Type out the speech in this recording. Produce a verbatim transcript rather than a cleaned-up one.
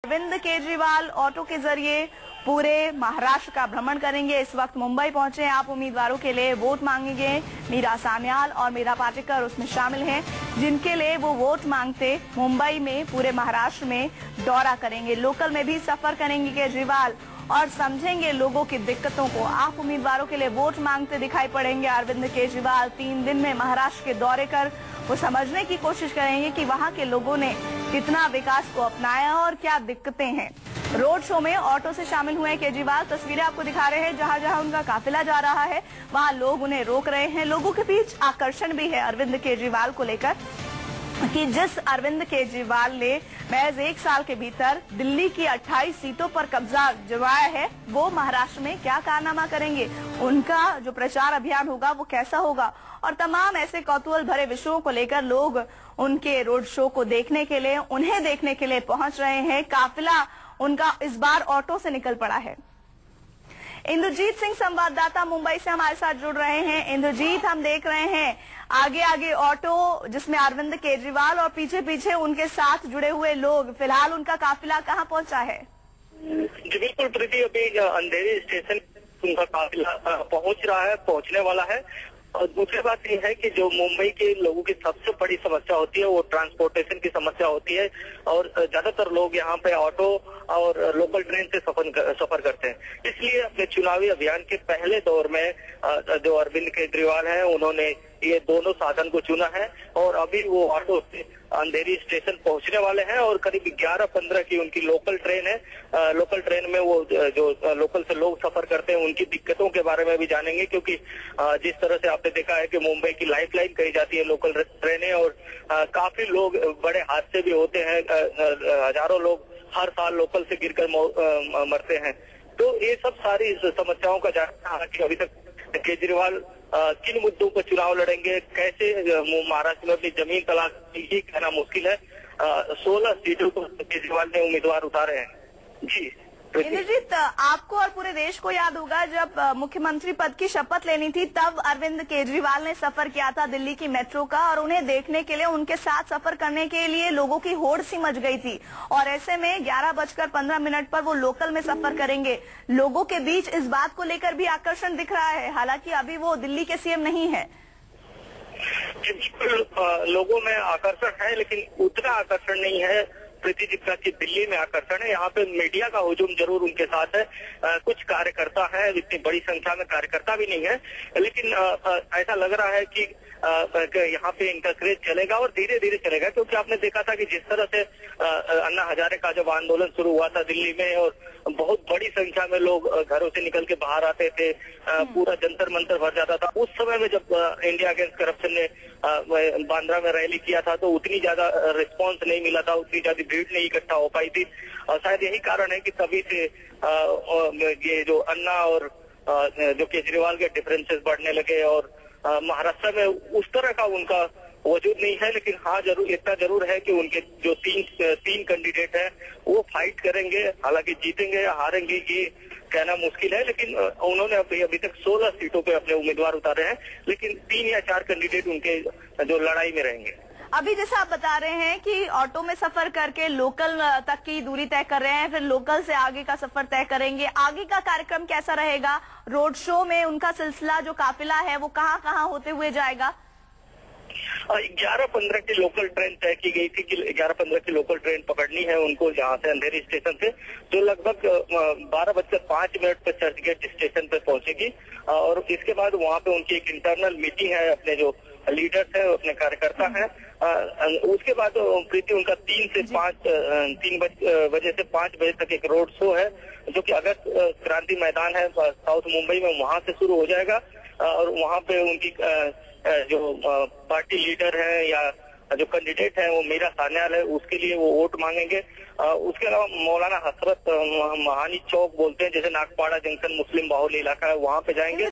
Arvind Kejriwal auto के जरिए पूरे महाराष्ट्र का भ्रमण करेंगे। इस वक्त मुंबई पहुंचे आप उम्मीदवारों के लिए वोट मांगेंगे। मीरा सान्याल और मीरा पाटेकर उसमें शामिल हैं, जिनके लिए वो वोट मांगते मुंबई में पूरे महाराष्ट्र में दौरा करेंगे। लोकल में भी सफर करेंगे केजरीवाल और समझेंगे लोगों की दिक्कतों को। आप उम्मीदवारों के लिए वोट मांगते दिखाई पड़ेंगे अरविंद केजरीवाल। तीन दिन में महाराष्ट्र के दौरे कर वो समझने की कोशिश करेंगे कि वहां के लोगों ने कितना विकास को अपनाया और क्या दिक्कतें हैं। रोड शो में ऑटो से शामिल हुए केजरीवाल। तस्वीरें आपको दिखा रहे हैं, जहां जहां उनका काफिला जा रहा है वहां लोग उन्हें रोक रहे हैं। लोगों के बीच आकर्षण भी है अरविंद केजरीवाल को लेकर कि जिस अरविंद केजरीवाल ने महज एक साल के भीतर दिल्ली की अट्ठाईस सीटों पर कब्जा जमाया है, वो महाराष्ट्र में क्या कारनामा करेंगे, उनका जो प्रचार अभियान होगा वो कैसा होगा, और तमाम ऐसे कौतूहल भरे विषयों को लेकर लोग उनके रोड शो को देखने के लिए, उन्हें देखने के लिए पहुंच रहे हैं। काफिला उनका इस बार ऑटो से निकल पड़ा है। इंद्रजीत सिंह संवाददाता मुंबई से हमारे साथ जुड़ रहे हैं। इंद्रजीत, हम देख रहे हैं आगे आगे ऑटो जिसमें अरविंद केजरीवाल और पीछे पीछे उनके साथ जुड़े हुए लोग। फिलहाल उनका काफिला कहां पहुंचा है? जी बिल्कुल प्रीति, अभी अंधेरी स्टेशन उनका काफिला पहुंच रहा है, पहुंचने वाला है। और दूसरी बात यह है कि जो मुंबई के लोगों की सबसे बड़ी समस्या होती है वो ट्रांसपोर्टेशन की समस्या होती है, और ज्यादातर लोग यहाँ पे ऑटो और लोकल ट्रेन से सफर सफर करते हैं। इसलिए अपने चुनावी अभियान के पहले दौर में जो अरविंद केजरीवाल हैं उन्होंने ये दोनों साधन को चुना है, और अभी वो ऑटो से अंधेरी स्टेशन पहुंचने वाले हैं। और करीब ग्यारह पंद्रह की उनकी लोकल ट्रेन है। आ, लोकल ट्रेन में वो जो लोकल से लोग सफर करते हैं उनकी दिक्कतों के बारे में भी जानेंगे, क्योंकि आ, जिस तरह से आपने देखा है कि मुंबई की लाइफलाइन कही जाती है लोकल ट्रेनें, और आ, काफी लोग बड़े हादसे भी होते हैं। हजारों लोग हर साल लोकल से गिरकर मरते हैं। तो ये सब सारी समस्याओं का जानना कि अभी तक केजरीवाल किन मुद्दों पर चुनाव लड़ेंगे, कैसे महाराष्ट्र में अपनी जमीन तलाश, ये कहना मुश्किल है। सोलह सीटों पर केजरीवाल ने उम्मीदवार उतारे हैं। जी इंद्रजीत, आपको और पूरे देश को याद होगा जब मुख्यमंत्री पद की शपथ लेनी थी तब अरविंद केजरीवाल ने सफर किया था दिल्ली की मेट्रो का, और उन्हें देखने के लिए, उनके साथ सफर करने के लिए लोगों की होड़ सी मच गई थी। और ऐसे में ग्यारह बजकर पंद्रह मिनट पर वो लोकल में सफर करेंगे। लोगों के बीच इस बात को लेकर भी आकर्षण दिख रहा है, हालांकि अभी वो दिल्ली के सीएम नहीं है। लोगों में आकर्षण है, लेकिन उतना आकर्षण नहीं है प्रीति जितना कि दिल्ली में आकर्षण है। यहाँ पे मीडिया का हुजूम जरूर उनके साथ है। आ, कुछ कार्यकर्ता है, इतनी बड़ी संख्या में कार्यकर्ता भी नहीं है, लेकिन आ, आ, ऐसा लग रहा है कि यहाँ पे इनका क्रेज चलेगा और धीरे धीरे चलेगा। क्योंकि आपने देखा था कि जिस तरह से अन्ना हजारे का जब आंदोलन शुरू हुआ था दिल्ली में, और बहुत बड़ी संख्या में लोग घरों से निकल के बाहर आते थे, पूरा जंतर मंतर भर जाता था। उस समय में जब इंडिया अगेंस्ट करप्शन ने बांद्रा में रैली किया था तो उतनी ज्यादा रिस्पांस नहीं मिला था, उतनी ज्यादा भीड़ नहीं इकट्ठा हो पाई थी। और शायद यही कारण है कि तभी से ये जो अन्ना और जो केजरीवाल के डिफरेंसेस बढ़ने लगे, और महाराष्ट्र में उस तरह का उनका वजूद नहीं है। लेकिन हाँ, जरूर इतना जरूर है कि उनके जो तीन तीन कैंडिडेट हैं वो फाइट करेंगे। हालांकि जीतेंगे या हारेंगे ये कहना मुश्किल है, लेकिन उन्होंने अभी अभी तक सोलह सीटों पे अपने उम्मीदवार उतारे हैं, लेकिन तीन या चार कैंडिडेट उनके जो लड़ाई में रहेंगे। अभी जैसे आप बता रहे हैं कि ऑटो में सफर करके लोकल तक की दूरी तय कर रहे हैं, फिर लोकल से आगे का सफर तय करेंगे। आगे का कार्यक्रम कैसा रहेगा? रोड शो में उनका सिलसिला जो काफिला है वो कहां कहां होते हुए जाएगा? ग्यारह पंद्रह की लोकल ट्रेन तय की गई थी कि ग्यारह पंद्रह की लोकल ट्रेन पकड़नी है उनको यहाँ से अंधेरी स्टेशन से, जो लगभग बारह बजकर पांच मिनट पर चर्चगेट स्टेशन पे पहुंचेगी। और इसके बाद वहाँ पे उनकी एक इंटरनल मीटिंग है, अपने जो लीडर्स है, अपने कार्यकर्ता है। उसके बाद प्रीति उनका तीन से पाँच तीन बजे से पाँच बजे तक एक रोड शो है, जो कि अगस्त क्रांति मैदान है साउथ मुंबई में, वहां से शुरू हो जाएगा। और वहां पे उनकी जो पार्टी लीडर है या जो कैंडिडेट है वो मीरा सान्याल है, उसके लिए वो वोट मांगेंगे। उसके अलावा मौलाना हसरत महानी चौक बोलते हैं, जैसे नागपाड़ा जंक्शन मुस्लिम बाहुल्य इलाका है, वहां पे जाएंगे।